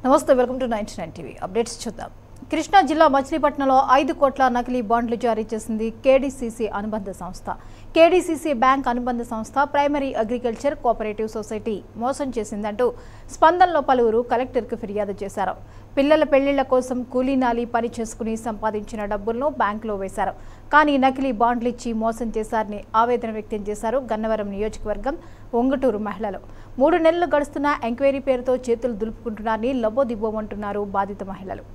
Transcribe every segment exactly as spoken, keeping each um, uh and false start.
నమస్తే, welcome to ninety nine TV updates చూద్దాం. కృష్ణా జిల్లా మచిలీపట్నంలో ఐదు కోట్ల నకిలీ బాండ్లు జారీ చేసింది కేడీసీసీ అనుబంధ సంస్థ. కేడీసీసీ బ్యాంక్ అనుబంధ సంస్థ ప్రైమరీ అగ్రికల్చర్ కోఆపరేటివ్ సొసైటీ మోసం చేసిందంటూ స్పందనలో పలువురు కలెక్టర్కు ఫిర్యాదు చేశారు. పిల్లల పెళ్లిళ్ల కోసం కూలీనాలి పని చేసుకుని సంపాదించిన డబ్బులను బ్యాంకులో వేశారు. కానీ నకిలీ బాండ్లు ఇచ్చి మోసం చేశారని ఆవేదన వ్యక్తం చేశారు గన్నవరం నియోజకవర్గం ఒంగటూరు మహిళలు. మూడు నెలలు గడుస్తున్న ఎంక్వైరీ పేరుతో చేతులు దులుపుకుంటున్నారని లబోదిబ్బోమంటున్నారు బాధిత మహిళలు.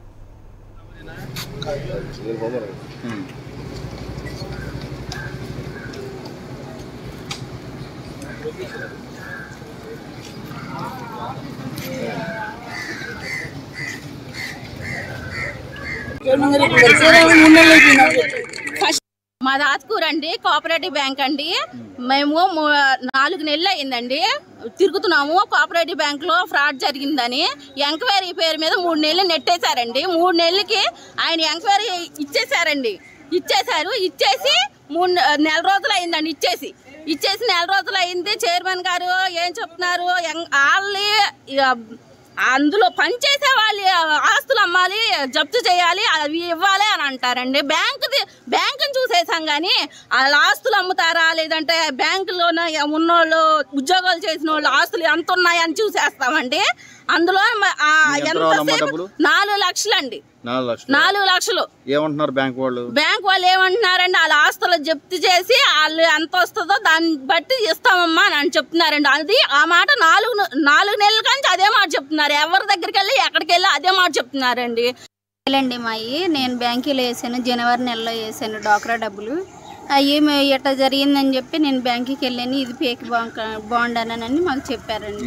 మాది ఆత్కూర్ అండి, కోఆపరేటివ్ బ్యాంక్ అండి. మేము నాలుగు నెలలు అయిందండి తిరుగుతున్నాము. కోఆపరేటివ్ బ్యాంక్ లో ఫ్రాడ్ జరిగిందని ఎంక్వైరీ పేరు మీద మూడు నెలలు నెట్టేశారండి. మూడు నెలలకి ఆయన ఎంక్వైరీ ఇచ్చేసారండి ఇచ్చేసారు ఇచ్చేసి మూడు నెల రోజులు అయిందండి ఇచ్చేసి ఇచ్చేసి నెల రోజులు అయింది. చైర్మన్ గారు ఏం చెప్తున్నారు, వాళ్ళు అందులో పనిచేసే వాళ్ళు ఆస్తులు అమ్మాలి, జప్తు చేయాలి, అవి ఇవ్వాలి అని అంటారండి. బ్యాంకు బ్యాంకుని చూసేసాం కానీ వాళ్ళ ఆస్తులు అమ్ముతారా లేదంటే బ్యాంకులోనే ఉన్నోళ్ళు ఉద్యోగాలు చేసిన వాళ్ళు ఆస్తులు ఎంత ఉన్నాయని చూసేస్తామండి. అందులో నాలుగు లక్షలు అండి నాలుగు లక్షలు ఏమంటున్నారు బ్యాంక్ వాళ్ళు బ్యాంక్ వాళ్ళు ఏమంటున్నారండి, వాళ్ళ ఆస్తులు జప్తు చేసి వాళ్ళు ఎంత వస్తుందో దాన్ని బట్టి ఇస్తామమ్మా అని చెప్తున్నారండి. అది ఆ మాట నాలుగు నాలుగు నెలల కానీ అదే మాట చెప్తున్నారు. ఎవరి దగ్గరికి వెళ్ళి ఎక్కడికి వెళ్ళి అదే మాట చెప్తున్నారండి. అండి మాయి నేను బ్యాంకులో వేసాను, జనవరి నెలలో వేసాను డాక్రా డబ్బులు. అవి ఎట్లా జరిగిందని చెప్పి నేను బ్యాంకుకి వెళ్ళాను. ఇది ఫేక్ బాండ్ అని మాకు చెప్పారండి.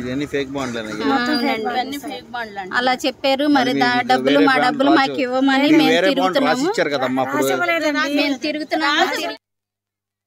అలా చెప్పారు. మరి డబ్బులు మా డబ్బులు మాకు ఇవ్వమని మేము తిరుగుతున్నాము మేము తిరుగుతున్నాము